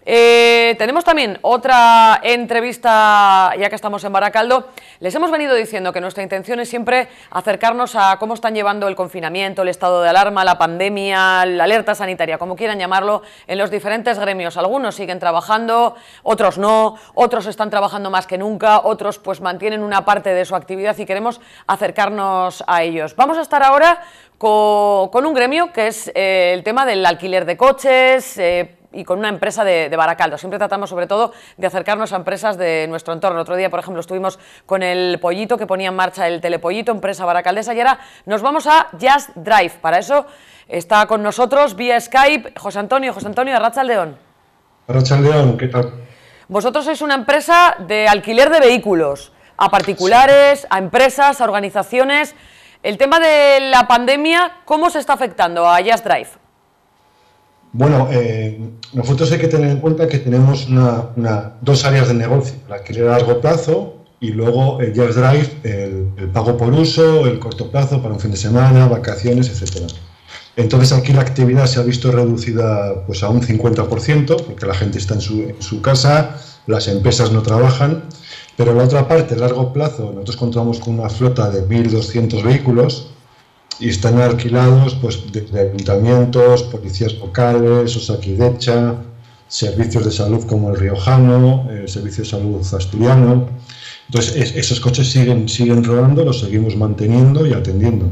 Tenemos también otra entrevista, ya que estamos en Baracaldo. Les hemos venido diciendo que nuestra intención es siempre acercarnos a cómo están llevando el confinamiento, el estado de alarma, la pandemia, la alerta sanitaria, como quieran llamarlo, en los diferentes gremios. Algunos siguen trabajando, otros no, otros están trabajando más que nunca, otros pues mantienen una parte de su actividad y queremos acercarnos a ellos. Vamos a estar ahora con un gremio que es el tema del alquiler de coches, y con una empresa de Baracaldo. Siempre tratamos sobre todo de acercarnos a empresas de nuestro entorno. Otro día, por ejemplo, estuvimos con el Pollito, que ponía en marcha el Telepollito, empresa baracaldesa, y ahora nos vamos a Just Drive. Para eso está con nosotros vía Skype José Antonio, Arratsaldeon. Arratsaldeon, ¿qué tal? Vosotros sois una empresa de alquiler de vehículos a particulares, a empresas, a organizaciones. El tema de la pandemia, ¿cómo se está afectando a Just Drive? Bueno, nosotros hay que tener en cuenta que tenemos dos áreas de negocio, el alquiler a largo plazo y luego el Just Drive, el pago por uso, el corto plazo para un fin de semana, vacaciones, etcétera. Entonces aquí la actividad se ha visto reducida pues a un 50%, porque la gente está en su casa, las empresas no trabajan, pero la otra parte, a largo plazo, nosotros contamos con una flota de 1.200 vehículos, y están alquilados pues desde ayuntamientos, policías locales, Osakidetza, servicios de salud como el Riojano, el servicio de salud asturiano. Entonces esos coches siguen rodando, los seguimos manteniendo y atendiendo.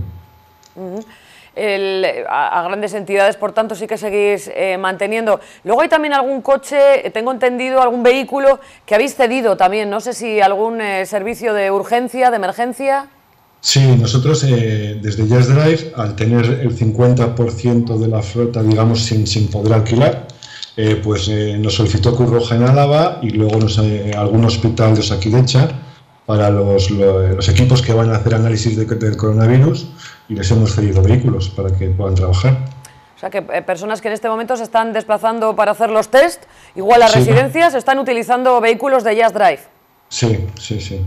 A grandes entidades, por tanto, sí que seguís manteniendo. Luego hay también algún coche, tengo entendido, algún vehículo que habéis cedido también, no sé si algún servicio de urgencia, de emergencia. Sí, nosotros desde Just Drive, al tener el 50% de la flota, digamos, sin poder alquilar, nos solicitó Cruz Roja en Álava y luego algún hospital de Osakidetza para los equipos que van a hacer análisis del coronavirus, y les hemos cedido vehículos para que puedan trabajar. O sea, que personas que en este momento se están desplazando para hacer los test, igual las residencias, están utilizando vehículos de Just Drive. Sí, sí, sí.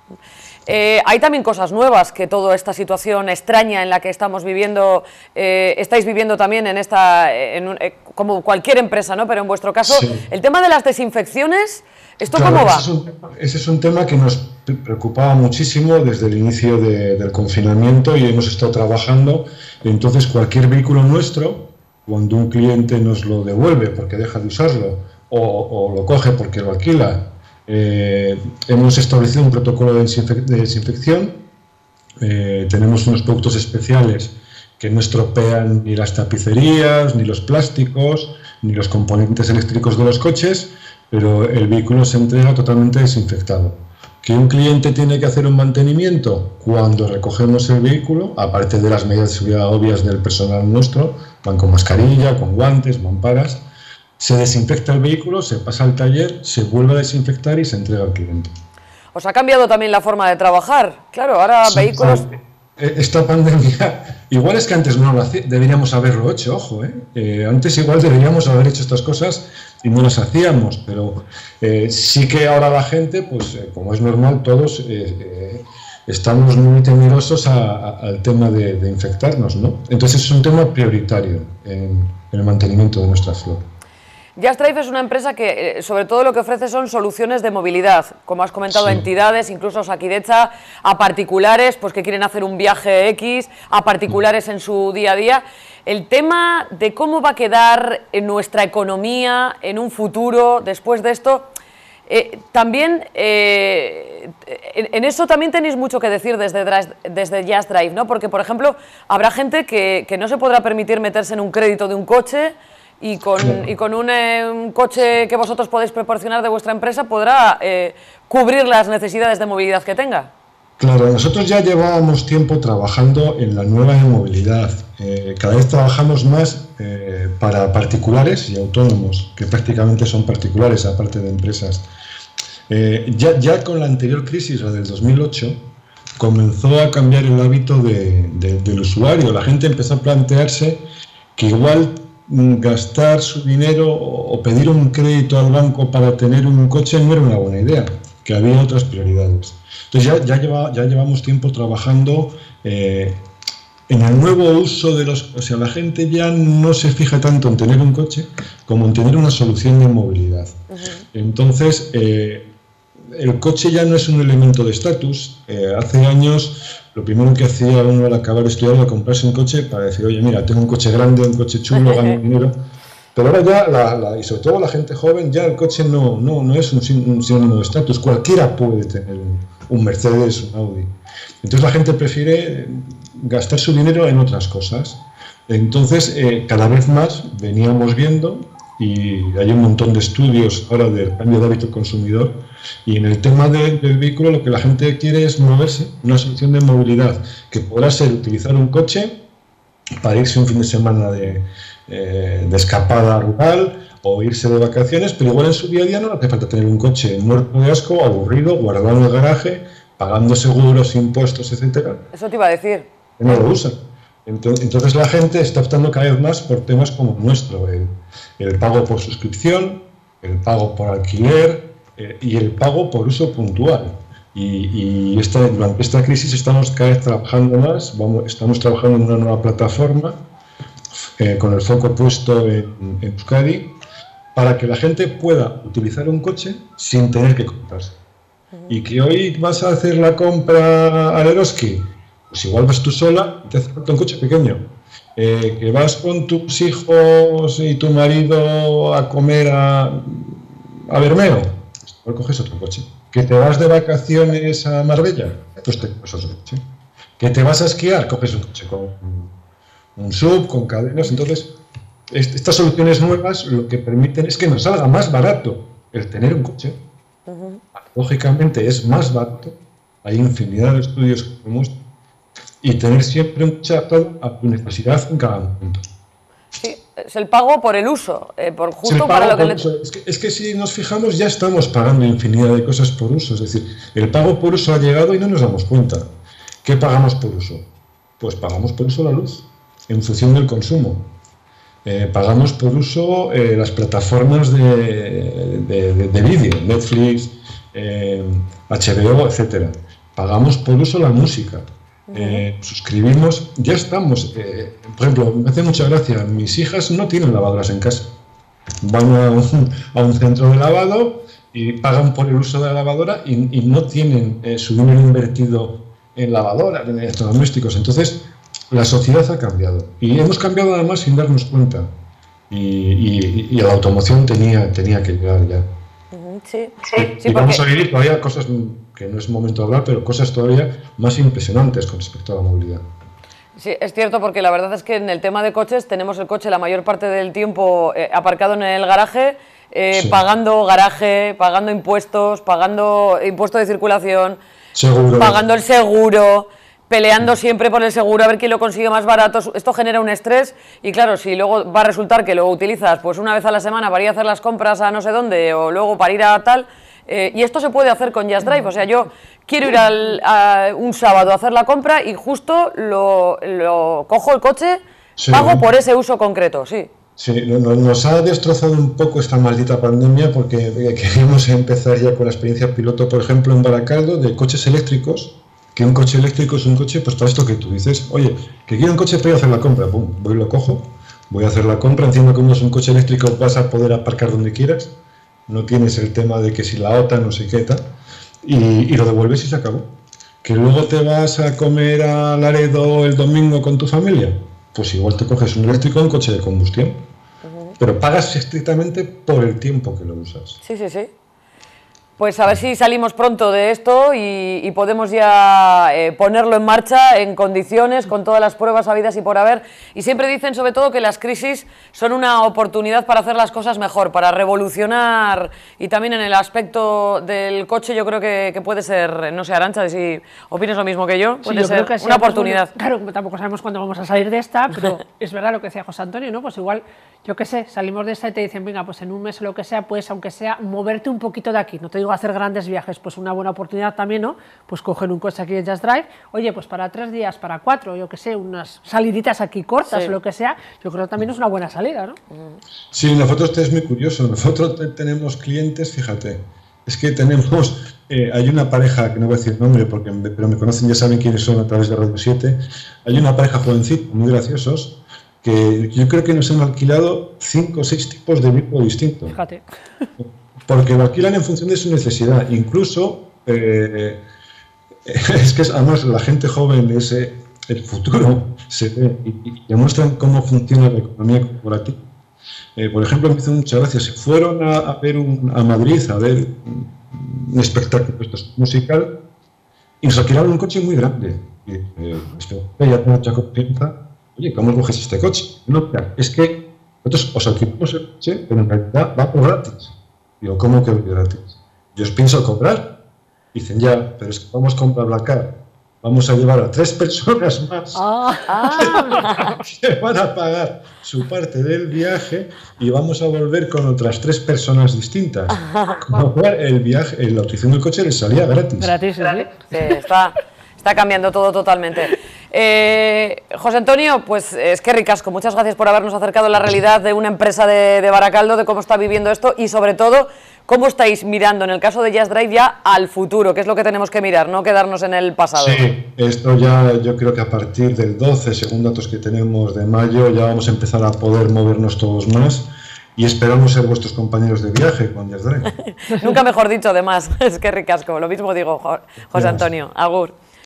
Hay también cosas nuevas que toda esta situación extraña en la que estamos viviendo, estáis viviendo también en como cualquier empresa, ¿no? Pero en vuestro caso, el tema de las desinfecciones, ¿esto cómo va? Ese es un tema que nos preocupaba muchísimo desde el inicio del confinamiento y hemos estado trabajando. Entonces, cualquier vehículo nuestro, cuando un cliente nos lo devuelve porque deja de usarlo o lo coge porque lo alquila, hemos establecido un protocolo de desinfección. Tenemos unos productos especiales que no estropean ni las tapicerías, ni los plásticos, ni los componentes eléctricos de los coches, pero el vehículo se entrega totalmente desinfectado. ¿Que un cliente tiene que hacer un mantenimiento? Cuando recogemos el vehículo, aparte de las medidas de seguridad obvias del personal nuestro, van con mascarilla, con guantes, mamparas. Se desinfecta el vehículo, se pasa al taller, se vuelve a desinfectar y se entrega al cliente. ¿Os ha cambiado también la forma de trabajar? Claro, ahora vehículos... Esta pandemia, igual es que antes no lo deberíamos haberlo hecho, ojo, antes igual deberíamos haber hecho estas cosas y no las hacíamos, pero sí que ahora la gente, pues como es normal, todos estamos muy temerosos al tema de infectarnos, ¿no? Entonces es un tema prioritario en el mantenimiento de nuestra flota. Just Drive es una empresa que sobre todo lo que ofrece son soluciones de movilidad, como has comentado, a entidades, incluso Osakidetza, a particulares pues que quieren hacer un viaje X, a particulares en su día a día. El tema de cómo va a quedar en nuestra economía en un futuro después de esto, también en eso también tenéis mucho que decir desde Just Drive, ¿no? Porque, por ejemplo, habrá gente que no se podrá permitir meterse en un crédito de un coche, y con un coche que vosotros podéis proporcionar de vuestra empresa podrá cubrir las necesidades de movilidad que tenga. Claro, nosotros ya llevábamos tiempo trabajando en la nueva movilidad. Cada vez trabajamos más para particulares y autónomos, que prácticamente son particulares, aparte de empresas. Ya con la anterior crisis, la del 2008, comenzó a cambiar el hábito del usuario. La gente empezó a plantearse que igual gastar su dinero o pedir un crédito al banco para tener un coche no era una buena idea, que había otras prioridades. Entonces ya llevamos tiempo trabajando en el nuevo uso de los... O sea, la gente ya no se fija tanto en tener un coche como en tener una solución de movilidad. Entonces, el coche ya no es un elemento de estatus. Hace años, lo primero que hacía uno al acabar de estudiar era comprarse un coche para decir, oye, mira, tengo un coche grande, un coche chulo, gano dinero. Pero ahora ya, y sobre todo la gente joven, ya el coche no es un sinónimo de estatus. Cualquiera puede tener un Mercedes, un Audi. Entonces la gente prefiere gastar su dinero en otras cosas. Entonces, cada vez más veníamos viendo, y hay un montón de estudios ahora del cambio de hábito consumidor, y en el tema del vehículo lo que la gente quiere es moverse, una solución de movilidad, que podrá ser utilizar un coche para irse un fin de semana de escapada rural o irse de vacaciones, pero igual en su día a día no hace falta tener un coche muerto de asco, aburrido, guardado en el garaje, pagando seguros, impuestos, etcétera. Eso te iba a decir. No lo usan. Entonces la gente está optando cada vez más por temas como el nuestro, el pago por suscripción, el pago por alquiler y el pago por uso puntual. Y durante esta crisis estamos cada vez trabajando más, estamos trabajando en una nueva plataforma con el foco puesto en Euskadi, para que la gente pueda utilizar un coche sin tener que comprarse. Y que hoy vas a hacer la compra al Eroski, pues igual vas tú sola y te hace falta un coche pequeño. Que vas con tus hijos y tu marido a comer a Bermeo, pues coges otro coche. Que te vas de vacaciones a Marbella, pues te coges otro coche. Que te vas a esquiar, coges un coche con un sub, con cadenas. Entonces, estas soluciones nuevas lo que permiten es que nos salga más barato el tener un coche. Lógicamente es más barato, hay infinidad de estudios que lo muestran, y tener siempre un coche adaptado a tu necesidad en cada momento. Sí, es el pago por el uso, por justo para lo que... Es que si nos fijamos ya estamos pagando infinidad de cosas por uso, es decir, el pago por uso ha llegado y no nos damos cuenta. ¿Qué pagamos por uso? Pues pagamos por uso la luz, en función del consumo. Pagamos por uso las plataformas de vídeo, Netflix, HBO, etcétera. Pagamos por uso la música. Suscribimos, ya estamos. Por ejemplo, me hace mucha gracia, mis hijas no tienen lavadoras en casa. Van a un centro de lavado y pagan por el uso de la lavadora y no tienen su dinero invertido en lavadoras, en electrodomésticos. Entonces, la sociedad ha cambiado y hemos cambiado además sin darnos cuenta, y la automoción tenía que llegar ya. Sí, y vamos a vivir todavía cosas que no es momento de hablar, pero cosas todavía más impresionantes con respecto a la movilidad. Sí, es cierto, porque la verdad es que en el tema de coches tenemos el coche la mayor parte del tiempo aparcado en el garaje, sí, pagando garaje, pagando impuestos de circulación, seguro, pagando el seguro, peleando siempre por el seguro a ver quién lo consigue más barato. Esto genera un estrés y claro, si luego va a resultar que lo utilizas pues una vez a la semana para ir a hacer las compras a no sé dónde o luego para ir a tal, y esto se puede hacer con Just Drive. O sea, yo quiero ir un sábado a hacer la compra y justo lo cojo el coche, sí, pago por ese uso concreto, sí. Sí, nos ha destrozado un poco esta maldita pandemia, porque queríamos empezar ya con la experiencia piloto, por ejemplo, en Baracaldo, de coches eléctricos. Que un coche eléctrico es un coche, pues para esto que tú dices, oye, que quiero un coche para ir a hacer la compra, pum, voy y lo cojo, voy a hacer la compra, entiendo que como es un coche eléctrico vas a poder aparcar donde quieras, no tienes el tema de que si la OTA, no sé qué tal, y lo devuelves y se acabó. Que luego te vas a comer a Laredo el domingo con tu familia, pues igual te coges un eléctrico o un coche de combustión, pero pagas estrictamente por el tiempo que lo usas. Sí, sí, sí. Pues a ver si salimos pronto de esto y podemos ya ponerlo en marcha en condiciones, con todas las pruebas habidas y por haber. Y siempre dicen sobre todo que las crisis son una oportunidad para hacer las cosas mejor, para revolucionar, y también en el aspecto del coche yo creo que puede ser, no sé, Arantxa, si opinas lo mismo que yo, puede ser una oportunidad. Claro, tampoco sabemos cuándo vamos a salir de esta, pero es verdad lo que decía José Antonio, ¿no? Pues igual, yo qué sé, salimos de esta y te dicen, venga, pues en un mes o lo que sea, pues aunque sea moverte un poquito de aquí, no te digo hacer grandes viajes, pues una buena oportunidad también, ¿no? Pues coger un coche aquí en Just Drive, oye, pues para 3 días, para 4, yo qué sé, unas saliditas aquí cortas, sí, o lo que sea, yo creo que también es una buena salida, ¿no? Sí, nosotros es muy curioso, nosotros tenemos clientes, fíjate, Es que tenemos, hay una pareja, que no voy a decir nombre, pero me conocen, ya saben quiénes son a través de Radio 7. Hay una pareja jovencita, muy graciosos, que yo creo que nos han alquilado 5 o 6 tipos de vehículo distintos. Fíjate. Porque lo alquilan en función de su necesidad. Incluso, es que además la gente joven es el futuro, se ve y demuestran cómo funciona la economía corporativa. Por ejemplo, me hizo mucha gracia, se fueron a Madrid a ver un espectáculo musical y nos alquilaron un coche muy grande. Y ya tengo mucha confianza. Oye, ¿cómo coges este coche? No, es que nosotros os alquilamos el coche, pero en realidad va por gratis. Digo, ¿cómo que gratis? Yo os pienso cobrar. Dicen, ya, pero es que vamos a comprar la cara. Vamos a llevar a 3 personas más que van a pagar su parte del viaje y vamos a volver con otras 3 personas distintas. Con lo cual, la utilización del coche les salía gratis. Gratis, sí. Sí, está cambiando todo totalmente. José Antonio, pues es que ricasco, muchas gracias por habernos acercado la realidad de una empresa de Baracaldo, de cómo está viviendo esto y sobre todo cómo estáis mirando en el caso de Just Drive ya al futuro, que es lo que tenemos que mirar, no quedarnos en el pasado. Sí, esto ya yo creo que a partir del 12, según datos que tenemos de mayo, ya vamos a empezar a poder movernos todos más y esperamos ser vuestros compañeros de viaje con Just Drive. Nunca mejor dicho, además, es que ricasco, lo mismo digo, José Antonio, agur.